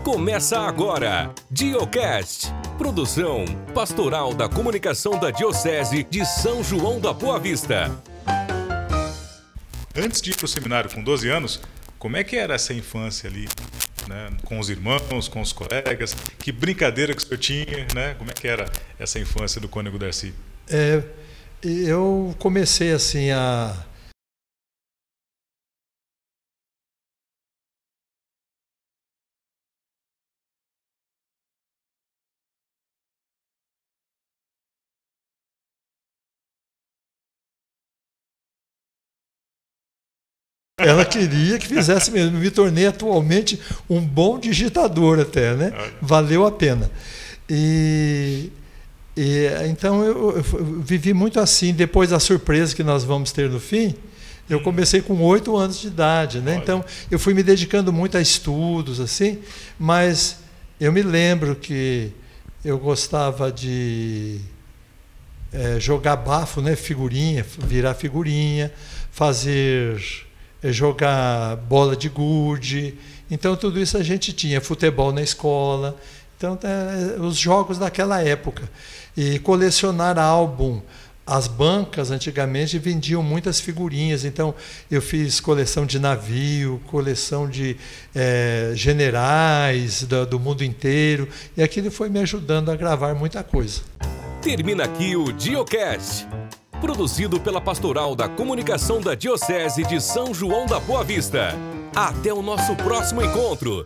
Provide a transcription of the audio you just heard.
Começa agora, Diocast, produção pastoral da comunicação da Diocese de São João da Boa Vista. Antes de ir para o seminário com 12 anos, como é que era essa infância ali, né? Com os irmãos, com os colegas? Que brincadeira que o senhor tinha, né? Como é que era essa infância do Cônego Darcy? Eu comecei assim a... Ela queria que fizesse mesmo. Me tornei atualmente um bom digitador até, né? Valeu a pena. Então eu vivi muito assim. Depois da surpresa que nós vamos ter no fim, eu comecei com 8 anos de idade, né? Então eu fui me dedicando muito a estudos, assim, mas eu me lembro que eu gostava de jogar bafo, né? Figurinha, virar figurinha, jogar bola de gude. Então tudo isso a gente tinha, futebol na escola, então os jogos daquela época. E colecionar álbum. As bancas antigamente vendiam muitas figurinhas, então eu fiz coleção de navio, coleção de generais do mundo inteiro, e aquilo foi me ajudando a gravar muita coisa. Termina aqui o Diocast, produzido pela Pastoral da Comunicação da Diocese de São João da Boa Vista. Até o nosso próximo encontro.